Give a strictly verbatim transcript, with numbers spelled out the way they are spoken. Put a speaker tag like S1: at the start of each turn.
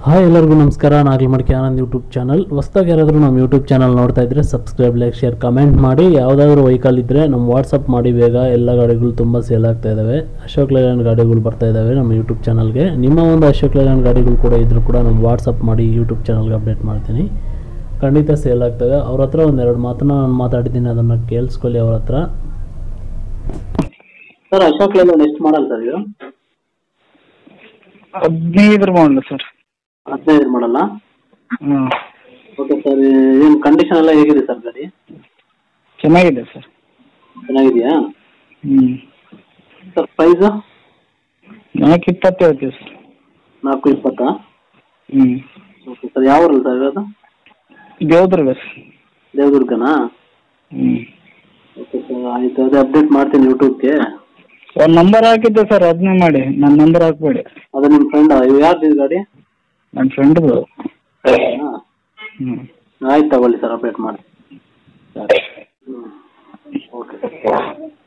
S1: Hi ಎಲ್ಲರಿಗೂ ನಮಸ್ಕಾರ. ನಾಗಲಿ ಮಡಿಕೆ ಆನಂದ್ ಯೂಟ್ಯೂಬ್ ಚಾನಲ್. ಹೊಸದಾಗಿ ಯಾರಾದರೂ ನಮ್ಮ ಯೂಟ್ಯೂಬ್ ಚಾನಲ್ ನೋಡ್ತಾ ಇದ್ದರೆ ಸಬ್ಸ್ಕ್ರೈಬ್, ಲೈಕ್, ಶೇರ್, ಕಮೆಂಟ್ ಮಾಡಿ. ಯಾವುದಾದ್ರೂ ವೆಹಿಕಲ್ ಇದ್ದರೆ ನಮ್ಮ ವಾಟ್ಸಪ್ ಮಾಡಿ. ಬೇಗ ಎಲ್ಲ ಗಾಡಿಗಳು ತುಂಬ ಸೇಲ್ ಆಗ್ತಾ ಇದ್ದಾವೆ. ಅಶೋಕ್ ಲೇಲ್ಯಾಂಡ್ ಗಾಡಿಗಳು ಬರ್ತಾ ಇದ್ದಾವೆ ನಮ್ಮ ಯೂಟ್ಯೂಬ್ ಚಾನಲ್ಗೆ. ನಿಮ್ಮ ಒಂದು ಅಶೋಕ್ ಲೇಲ್ಯಾಂಡ್ ಗಾಡಿಗಳು ಕೂಡ ಇದ್ದರೂ ಕೂಡ ನಮ್ಮ ವಾಟ್ಸಪ್ ಮಾಡಿ, ಯೂಟ್ಯೂಬ್ ಚಾನಲ್ಗೆ ಅಪ್ಡೇಟ್ ಮಾಡ್ತೀನಿ. ಖಂಡಿತ ಸೇಲ್ ಆಗ್ತವೆ. ಅವ್ರ ಹತ್ರ ಒಂದೆರಡು ಮಾತನ್ನ ನಾನು ಮಾತಾಡಿದ್ದೀನಿ, ಅದನ್ನು ಕೇಳಿಸ್ಕೊಳ್ಳಿ ಅವ್ರ ಹತ್ರ. ಸರ್, ಅಶೋಕ್ ಲೇಲ್ಯಾಂಡ್ ಎಷ್ಟು ಮಾಡಲ್ಲ ಸರ್ ಇದು?
S2: ಹದಿನೈದರ ಮಾಡಲ್ಲ ಸರ್.
S1: ಹದಿನೈದು ಮಾಡಲ್ಲ.
S2: ಹಾಂ,
S1: ಓಕೆ ಸರ್. ಏನು ಕಂಡೀಷನ್ ಎಲ್ಲ ಹೇಗಿದೆ ಸರ್ ಗಾಡಿ?
S2: ಚೆನ್ನಾಗಿದೆ ಸರ್.
S1: ಚೆನ್ನಾಗಿದೆಯಾ?
S2: ಹ್ಞೂ
S1: ಸರ್, ಪ್ರೈಸು?
S2: ನಾಲ್ಕು ಇಪ್ಪತ್ತು ಹೇಳ್ತೀವಿ ಸರ್.
S1: ನಾಲ್ಕು ಇಪ್ಪತ್ತಾ?
S2: ಹ್ಞೂ.
S1: Okay sir. ಯಾವ ಊರಲ್ಲ ಸರ್ ಇರೋದು?
S2: ದೇವದುರ್ಗ ಸರ್.
S1: ದೇವದುರ್ಗನಾ?
S2: ಹ್ಞೂ.
S1: ಓಕೆ ಸರ್, ಆಯಿತು. ಅದೇ ಅಪ್ಡೇಟ್ ಮಾಡ್ತೀನಿ ಯೂಟ್ಯೂಬ್ಗೆ.
S2: ಒಂದು ನಂಬರ್ ಹಾಕಿದ್ದೆ ಸರ್, ಅದನ್ನೇ ಮಾಡಿ. ನನ್ನ ನಂಬರ್ ಹಾಕಬೇಡಿ.
S1: ಅದು ನಿಮ್ಮ ಫ್ರೆಂಡ್? ಇವು ಯಾರ್ದು ಇದು ಗಾಡಿ?
S2: ನನ್ನ ಫ್ರೆಂಡ್ದು.
S1: ಹಾಂ,
S2: ಹ್ಞೂ.
S1: ಆಯ್ತು, ತಗೊಳ್ಳಿ ಸರ್, ಅಪ್ಡೇಟ್ ಮಾಡಿ.
S2: ಸರಿ.
S1: ಹ್ಞೂ, ಓಕೆ.